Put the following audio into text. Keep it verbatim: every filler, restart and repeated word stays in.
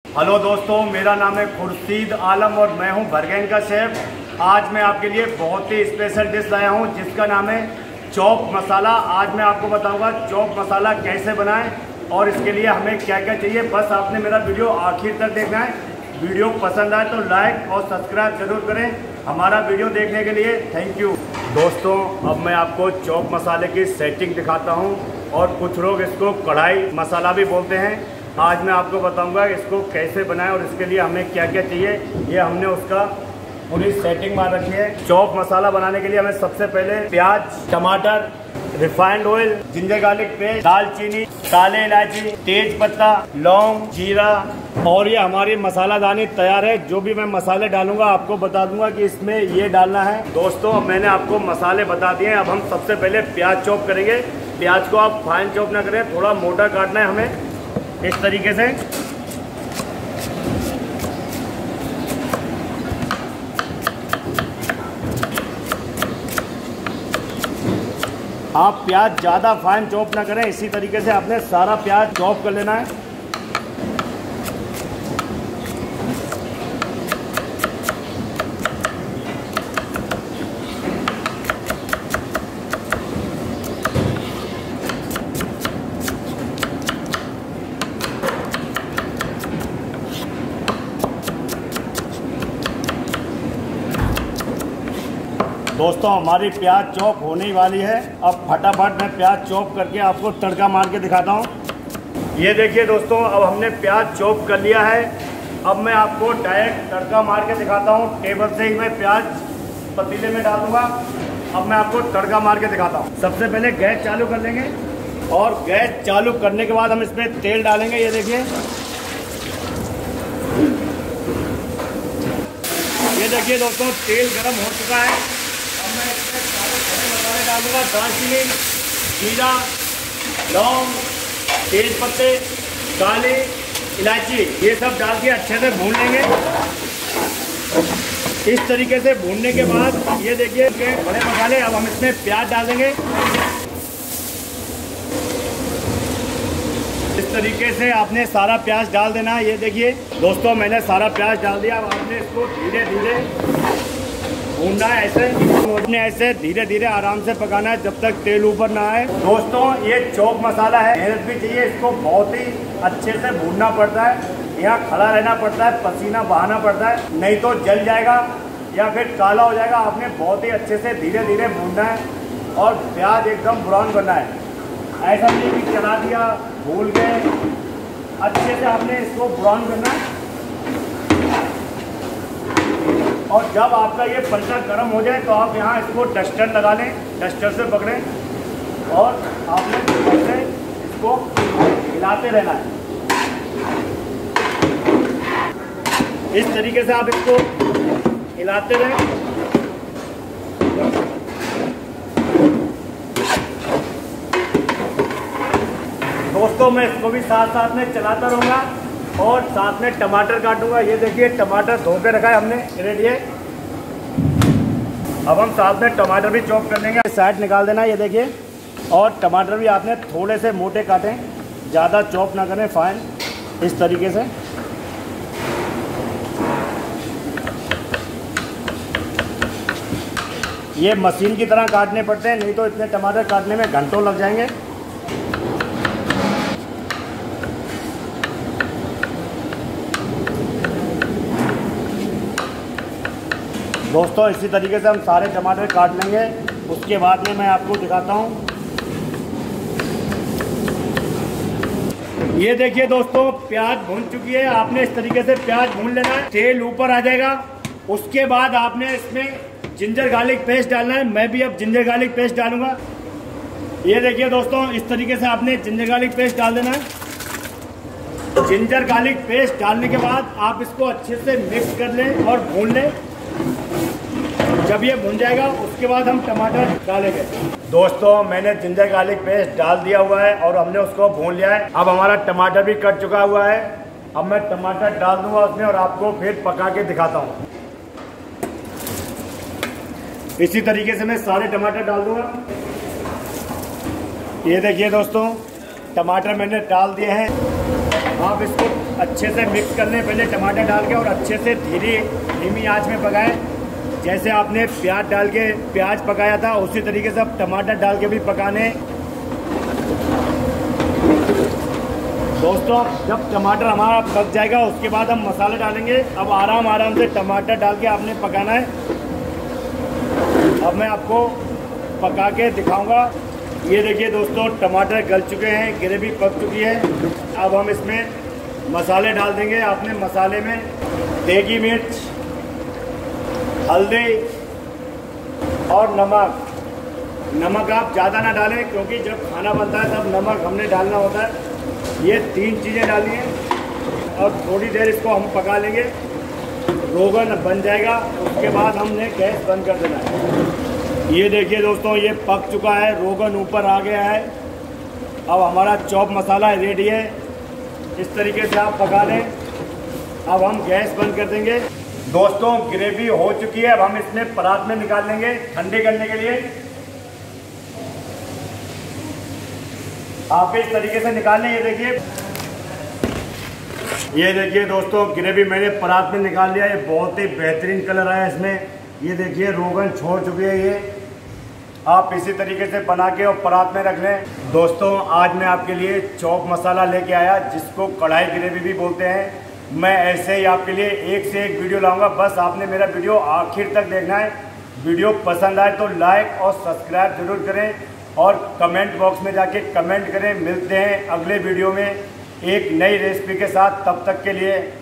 Hello दोस्तों, मेरा नाम है खुर्शीद आलम और मैं हूं बरगैन का शेफ। आज मैं आपके लिए बहुत ही स्पेशल डिश लाया हूं जिसका नाम है चॉप मसाला। आज मैं आपको बताऊंगा चॉप मसाला कैसे बनाएं और इसके लिए हमें क्या क्या चाहिए। बस आपने मेरा वीडियो आखिर तक देखना है। वीडियो पसंद आए तो लाइक और सब्सक्राइब जरूर करें हमारा वीडियो देखने के लिए। थैंक यू दोस्तों। अब मैं आपको चॉप मसाले की सेटिंग दिखाता हूँ और कुछ लोग इसको कढ़ाई मसाला भी बोलते हैं। आज मैं आपको बताऊंगा इसको कैसे बनाएं और इसके लिए हमें क्या क्या चाहिए। ये हमने उसका पूरी सेटिंग मार रखी है। चॉप मसाला बनाने के लिए हमें सबसे पहले प्याज, टमाटर, refined oil, ginger garlic paste, दालचीनी, काले इलायची, तेज पत्ता, लौंग, जीरा और ये हमारी मसालादानी तैयार है। जो भी मैं मसाले डालूंगा आपको बता दूंगा कि इसमें ये डालना है। दोस्तों अब मैंने आपको मसाले बता दिए हैं। अब हम सबसे पहले प्याज चॉप करेंगे। प्याज को आप फाइन चॉप ना करें, थोड़ा मोटा काटना है हमें इस तरीके से। आप प्याज ज़्यादा फाइन चॉप ना करें, इसी तरीके से आपने सारा प्याज चॉप कर लेना है। दोस्तों हमारी प्याज चॉप होने ही वाली है। अब फटाफट मैं प्याज चॉप करके आपको तड़का मार के दिखाता हूँ। ये देखिए दोस्तों, अब हमने प्याज चॉप कर लिया है। अब मैं आपको डायरेक्ट तड़का मार के दिखाता हूँ। टेबल से ही मैं प्याज पतीले में डाल दूँगा। अब मैं आपको तड़का मार के दिखाता हूँ। सबसे पहले गैस चालू कर लेंगे और गैस चालू करने के बाद हम इसमें तेल डालेंगे। ये देखिए, ये देखिए दोस्तों, तेल गरम हो चुका है। अब मैं इसमें सारे खड़े मसाले डाल दूँगा। दालचीनी, जीरा, लौंग, तेज पत्ते, काली इलायची, ये सब डाल के अच्छे से भून लेंगे। इस तरीके से भूनने के बाद ये देखिए कि बड़े मसाले। अब हम इसमें प्याज डाल देंगे। इस तरीके से आपने सारा प्याज डाल देना है। ये देखिए दोस्तों, मैंने सारा प्याज डाल दिया। अब आपने इसको धीरे धीरे भूनना है, ऐसे भूनने ऐसे धीरे धीरे आराम से पकाना है जब तक तेल ऊपर ना आए। दोस्तों ये चॉप मसाला है, मेहनत भी चाहिए। इसको बहुत ही अच्छे से भूनना पड़ता है, यहाँ खड़ा रहना पड़ता है, पसीना बहाना पड़ता है, नहीं तो जल जाएगा या फिर काला हो जाएगा। आपने बहुत ही अच्छे से धीरे धीरे भूनना है और प्याज एकदम ब्राउन करना है। ऐसा नहीं कि चला दिया, भूल गए, अच्छे से आपने इसको ब्राउन करना है। और जब आपका ये पलटा गर्म हो जाए तो आप यहाँ इसको डस्टर लगा लें, डस्टर से पकड़ें और आपने ऐसे इसको हिलाते रहना है। इस तरीके से आप इसको हिलाते रहें। दोस्तों मैं इसको भी साथ साथ में चलाता रहूँगा और साथ में टमाटर काटूंगा। ये देखिए टमाटर धो के रखा है हमने, रेडी है। अब हम साथ में टमाटर भी चॉप कर लेंगे। साइड निकाल देना है, ये देखिए। और टमाटर भी आपने थोड़े से मोटे काटें, ज़्यादा चॉप ना करें, फाइन इस तरीके से। ये मशीन की तरह काटने पड़ते हैं, नहीं तो इतने टमाटर काटने में घंटों लग जाएंगे। दोस्तों इसी तरीके से हम सारे टमाटर काट लेंगे। उसके बाद में मैं आपको दिखाता हूँ। ये देखिए दोस्तों, प्याज भून चुकी है। आपने इस तरीके से प्याज भून लेना है, तेल ऊपर आ जाएगा। उसके बाद आपने इसमें जिंजर गार्लिक पेस्ट डालना है। मैं भी अब जिंजर गार्लिक पेस्ट डालूंगा। ये देखिए दोस्तों, इस तरीके से आपने जिंजर गार्लिक पेस्ट डाल देना है। जिंजर गार्लिक पेस्ट डालने के बाद आप इसको अच्छे से मिक्स कर लें और भून लें। जब ये भुन जाएगा उसके बाद हम टमाटर डालेंगे। दोस्तों मैंने जिंजर गार्लिक पेस्ट डाल दिया हुआ है और हमने उसको भून लिया है। अब हमारा टमाटर भी कट चुका हुआ है। अब मैं टमाटर डाल दूंगा उसमें और आपको फिर पका के दिखाता हूँ। इसी तरीके से मैं सारे टमाटर डाल दूंगा। ये देखिए दोस्तों, टमाटर मैंने डाल दिए हैं। आप इसको अच्छे से मिक्स कर लें पहले टमाटर डाल के, और अच्छे से धीरे धीमी आंच में पकाएं। जैसे आपने प्याज डाल के प्याज पकाया था उसी तरीके से अब टमाटर डाल के भी पकाने। दोस्तों जब टमाटर हमारा पक जाएगा उसके बाद हम मसाले डालेंगे। अब आराम आराम से टमाटर डाल के आपने पकाना है। अब मैं आपको पका के दिखाऊंगा। ये देखिए दोस्तों टमाटर गल चुके हैं, ग्रेवी पक चुकी है। अब हम इसमें मसाले डाल देंगे। आपने मसाले में देगी मिर्च, हल्दी और नमक। नमक आप ज़्यादा ना डालें क्योंकि जब खाना बनता है तब नमक हमने डालना होता है। ये तीन चीज़ें डाली हैं और थोड़ी देर इसको हम पका लेंगे। रोगन बन जाएगा उसके बाद हमने गैस बंद कर देना है। ये देखिए दोस्तों ये पक चुका है, रोगन ऊपर आ गया है। अब हमारा चॉप मसाला रेडी है। इस तरीके से आप पका लें। अब हम गैस बंद कर देंगे। दोस्तों ग्रेवी हो चुकी है। अब हम इसमें परात में निकाल लेंगे ठंडे करने के लिए। आप इस तरीके से निकाल लें। ये देखिए ये देखिए दोस्तों ग्रेवी मैंने परात में निकाल लिया। ये बहुत ही बेहतरीन कलर आया इसमें। ये देखिए रोगन छोड़ चुकी है। ये आप इसी तरीके से बना के और परात में रख लें। दोस्तों आज मैं आपके लिए चॉप मसाला लेके आया जिसको कढ़ाई ग्रेवी भी बोलते हैं। मैं ऐसे ही आपके लिए एक से एक वीडियो लाऊंगा। बस आपने मेरा वीडियो आखिर तक देखना है। वीडियो पसंद आए तो लाइक और सब्सक्राइब जरूर करें और कमेंट बॉक्स में जाके कमेंट करें। मिलते हैं अगले वीडियो में एक नई रेसिपी के साथ। तब तक के लिए